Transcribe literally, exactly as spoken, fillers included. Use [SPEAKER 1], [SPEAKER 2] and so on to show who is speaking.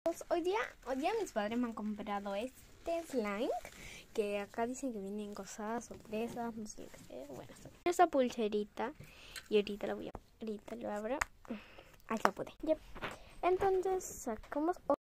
[SPEAKER 1] Pues hoy día, hoy día mis padres me han comprado este slime, que acá dicen que vienen cosas sorpresas, no sé qué sé. Bueno, esta pulserita y ahorita la voy a, ahorita lo abro. Ahí lo pude. Yep. Entonces sacamos